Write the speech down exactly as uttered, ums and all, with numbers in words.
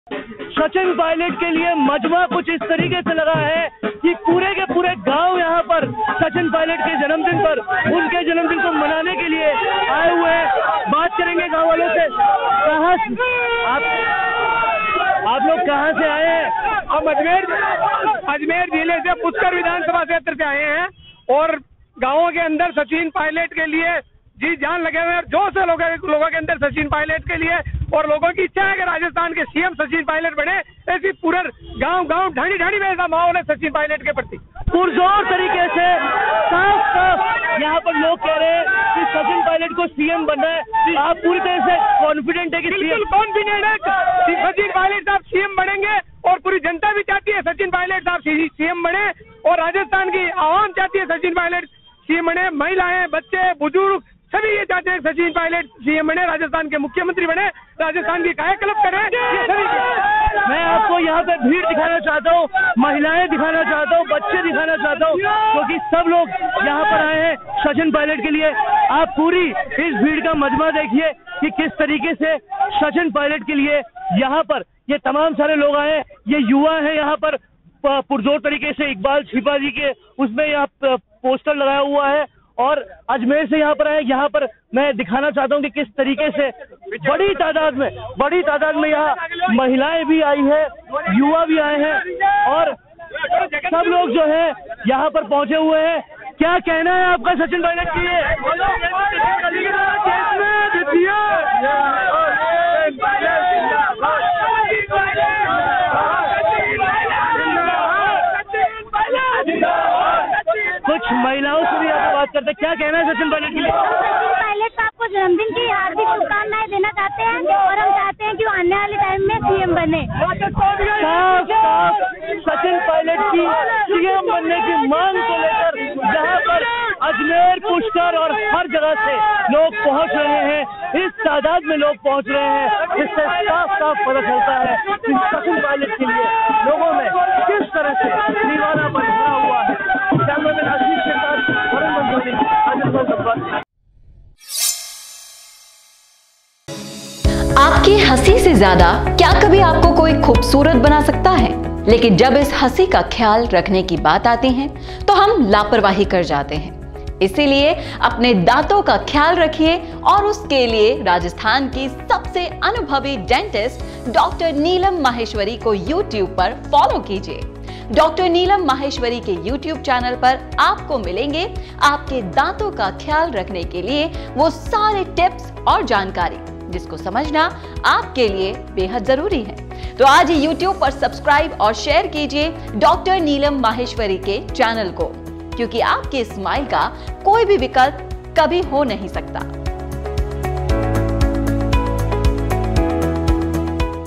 सचिन पायलट के लिए मजमा कुछ इस तरीके से लगा है कि पूरे के पूरे गांव यहाँ पर सचिन पायलट के जन्मदिन पर उनके जन्मदिन को मनाने के लिए आए हुए हैं। बात करेंगे गांव वालों से। कहाँ आप आप लोग कहाँ से आए हैं? हम अजमेर अजमेर जिले से पुष्कर विधानसभा क्षेत्र से आए हैं और गाँवों के अंदर सचिन पायलट के लिए जी जान लगे हुए हैं। जोश है लोगों लोगों के अंदर सचिन पायलट के लिए और लोगों की इच्छा है कि राजस्थान के सीएम सचिन पायलट बने। ऐसी पूरे गांव गांव ढाणी ढाणी में ऐसा माहौल है सचिन पायलट के प्रति। पुरजोर तरीके से साफ साफ यहाँ पर लोग कह रहे हैं कि सचिन पायलट को सीएम बनना है। आप पूरी तरह से कॉन्फिडेंट है कि बिल्कुल कॉन्फिडेंट है कि सचिन पायलट साहब सीएम बनेंगे और पूरी जनता भी चाहती है सचिन पायलट साहब सीएम बने और राजस्थान की आवाम चाहती है सचिन पायलट सीएम बने। महिलाएं, बच्चे, बुजुर्ग सभी ये चाहते हैं सचिन पायलट सीएम बने, राजस्थान के मुख्यमंत्री बने, राजस्थान की कायाकल्प करें। ये सभी मैं आपको यहाँ पे भीड़ दिखाना चाहता हूँ, महिलाएं दिखाना चाहता हूँ, बच्चे दिखाना चाहता हूँ, क्योंकि सब लोग यहाँ पर आए हैं सचिन पायलट के लिए। आप पूरी इस भीड़ का मजमा देखिए कि किस तरीके से सचिन पायलट के लिए यहाँ पर ये तमाम सारे लोग आए हैं। ये युवा है यहाँ पर पुरजोर तरीके से इकबाल छिपा जी के उसमें यहाँ पोस्टर लगाया हुआ है और अजमेर से यहाँ पर आए। यहाँ पर मैं दिखाना चाहता हूँ कि किस तरीके से बड़ी तादाद में बड़ी तादाद में यहाँ महिलाएं भी आई है, युवा भी आए हैं और सब लोग जो है यहाँ पर पहुंचे हुए हैं। क्या कहना है आपका सचिन पायलट के लिए? कुछ महिलाओं से भी आप बात करते हैं। क्या कहना है सचिन पायलट के लिए? पायलट साहब को जन्मदिन की हार्दिक शुभकामनाएं देना चाहते हैं और हम चाहते हैं कि वो आने वाले टाइम में सीएम बने। साफ साफ सचिन पायलट की सीएम बनने की मांग को लेकर जहां पर अजमेर, पुष्कर और हर जगह से लोग पहुंच रहे हैं, इस तादाद में लोग पहुंच रहे हैं, इससे साफ साफ पता चलता है कि सचिन पायलट के लिए लोगों में किस तरह से दीवानापन भरा हुआ है। कैमरामैन अजीत के साथ वरुण मंजोली, राजस्थान। आपकी हंसी से ज्यादा क्या कभी आपको कोई खूबसूरत बना सकता है? लेकिन जब इस हंसी का ख्याल रखने की बात आती है तो हम लापरवाही कर जाते हैं। इसीलिए अपने दांतों का ख्याल रखिए और उसके लिए राजस्थान की सबसे अनुभवी डेंटिस्ट डॉक्टर नीलम माहेश्वरी को यूट्यूब पर फॉलो कीजिए। डॉक्टर नीलम माहेश्वरी के यूट्यूब चैनल पर आपको मिलेंगे आपके दांतों का ख्याल रखने के लिए वो सारे टिप्स और जानकारी जिसको समझना आपके लिए बेहद जरूरी है। तो आज ही यूट्यूब पर सब्सक्राइब और शेयर कीजिए डॉक्टर नीलम माहेश्वरी के चैनल को, क्योंकि आपके स्माइल का कोई भी विकल्प कभी हो नहीं सकता।